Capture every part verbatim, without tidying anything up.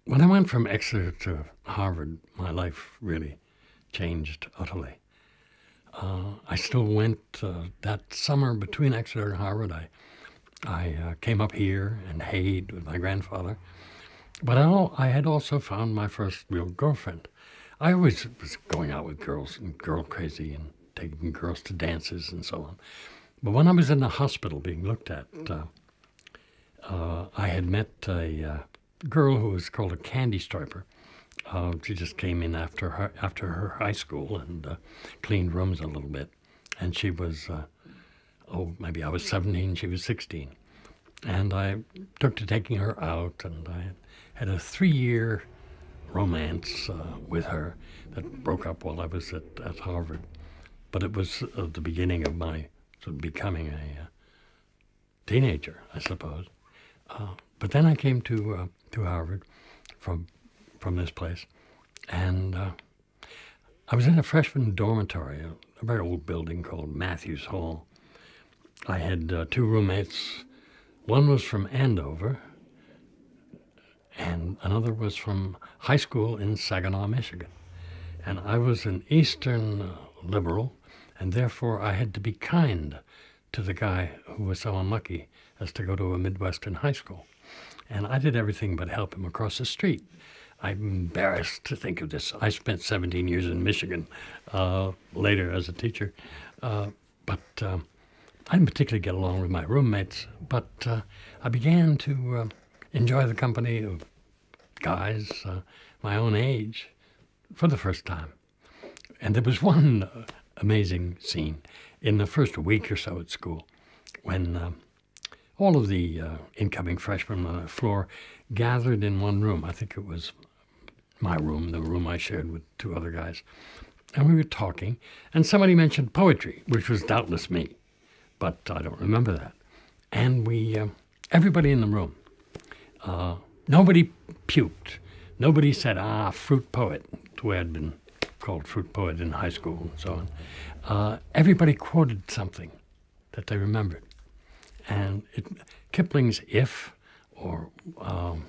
When I went from Exeter to Harvard, my life really changed utterly. Uh, I still went uh, that summer between Exeter and Harvard. I, I uh, came up here and hayed with my grandfather. But I, al- I had also found my first real girlfriend. I always was going out with girls and girl crazy and taking girls to dances and so on. But when I was in the hospital being looked at, uh, uh, I had met a uh, girl who was called a candy striper. Uh, she just came in after her after her high school and uh, cleaned rooms a little bit. And she was, uh, oh, maybe I was seventeen, she was sixteen. And I took to taking her out, and I had a three-year romance uh, with her that broke up while I was at, at Harvard. But it was uh, the beginning of my sort of becoming a uh, teenager, I suppose. Uh, but then I came to uh, to Harvard from from this place, and uh, I was in a freshman dormitory, a, a very old building called Matthews Hall. I had uh, two roommates. One was from Andover, and another was from high school in Saginaw, Michigan. And I was an Eastern uh, liberal, and therefore I had to be kind to the guy who was so unlucky as to go to a Midwestern high school. And I did everything but help him across the street. I'm embarrassed to think of this. I spent seventeen years in Michigan uh, later as a teacher, uh, but uh, I didn't particularly get along with my roommates, but uh, I began to uh, enjoy the company of guys uh, my own age for the first time. And there was one uh, amazing scene in the first week or so at school when uh, all of the uh, incoming freshmen on the floor gathered in one room. I think it was my room, the room I shared with two other guys. And we were talking, and somebody mentioned poetry, which was doubtless me, but I don't remember that. And we, uh, everybody in the room, uh, nobody puked. Nobody said, ah, fruit poet, the way I'd been called fruit poet in high school and so on. Uh, everybody quoted something that they remembered. And it, Kipling's If, or um,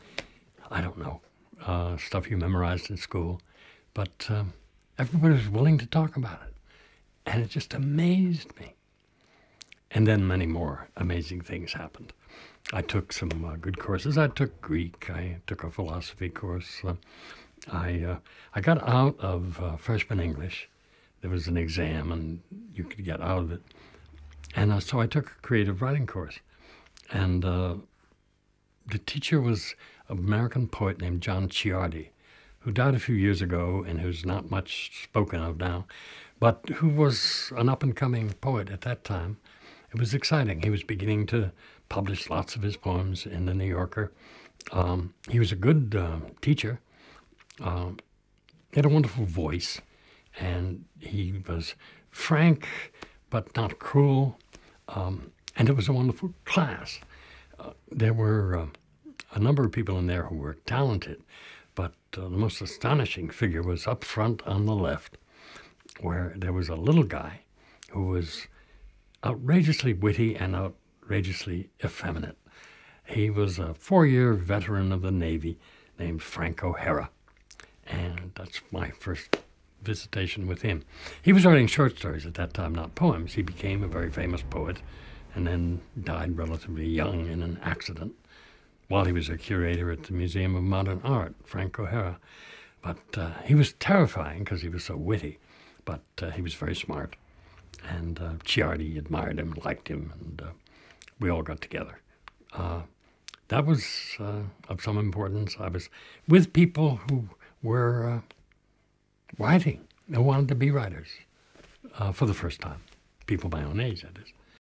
I don't know, uh, stuff you memorized in school, but um, everybody was willing to talk about it. And it just amazed me. And then many more amazing things happened. I took some uh, good courses. I took Greek. I took a philosophy course. Uh, I uh, I got out of uh, freshman English. There was an exam, and you could get out of it. And uh, so I took a creative writing course. And uh, the teacher was an American poet named John Ciardi, who died a few years ago and who's not much spoken of now, but who was an up-and-coming poet at that time. It was exciting. He was beginning to publish lots of his poems in the New Yorker. Um, he was a good uh, teacher. Uh, he had a wonderful voice, and he was frank but not cruel. Um, and it was a wonderful class. Uh, there were uh, a number of people in there who were talented, but uh, the most astonishing figure was up front on the left, where there was a little guy who was outrageously witty and outrageously effeminate. He was a four-year veteran of the Navy named Frank O'Hara, and that's my first visitation with him. He was writing short stories at that time, not poems. He became a very famous poet and then died relatively young in an accident while he was a curator at the Museum of Modern Art, Frank O'Hara. But uh, he was terrifying because he was so witty, but uh, he was very smart. And uh, Ciardi admired him, liked him, and uh, we all got together. Uh, that was uh, of some importance. I was with people who were uh, writing, who wanted to be writers uh, for the first time. People my own age, that is.